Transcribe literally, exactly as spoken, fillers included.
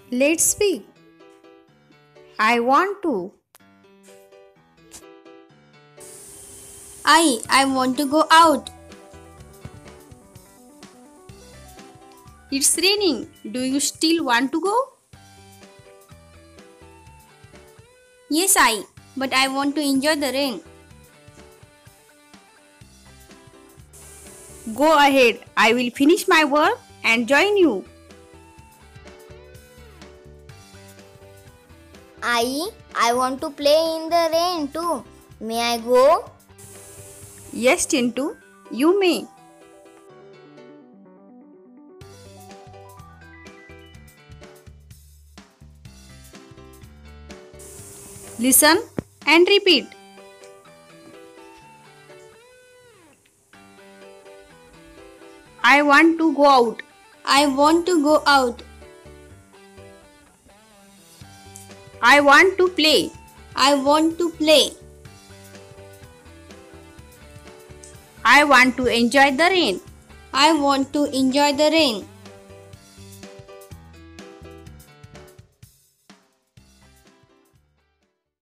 Let's speak. I want to. I, I want to go out. It's raining. Do you still want to go? Yes, I, but I want to enjoy the rain. Go ahead. I will finish my work and join you. I, I want to play in the rain too. May I go? Yes, Chintu, you may. Listen and repeat. I want to go out. I want to go out. I want to play. I want to play. I want to enjoy the rain. I want to enjoy the rain.